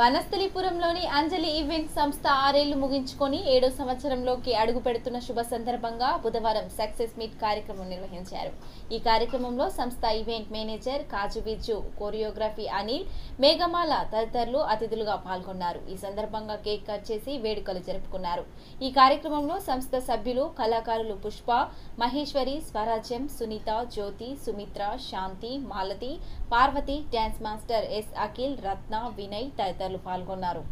వనస్థలిపురంలోని అంజలి event సంస్థ 6 ఏళ్లు ముగించుకొని 7వ సంవత్సరంలోకి అడుగు పెడుతున్న శుభ సందర్భంగా బుధవారం సక్సెస్ మీట్ కార్యక్రమం నిర్వహించారు. ఈ కార్యక్రమంలో సంస్థ ఈవెంట్ మేనేజర్ కాజుబిజు, కోరియోగ్రఫీ అనిల్, మేఘమాల తదితరులు అతిథులుగా పాల్గొన్నారు. ఈ సందర్భంగా కేక్ కట్ చేసి వేడుకలు జరుపుకున్నారు. ఈ కార్యక్రమంలో సంస్థ సభ్యులు, కళాకారులు Pushpa, Maheshwari, Swarajyam, Sunitha, Jyothi, Sumitra, Shanti, Malathi, Parvathi, dance master S Akhil, Ratna, Vinay తదితరులు పాల్గొన్నారు.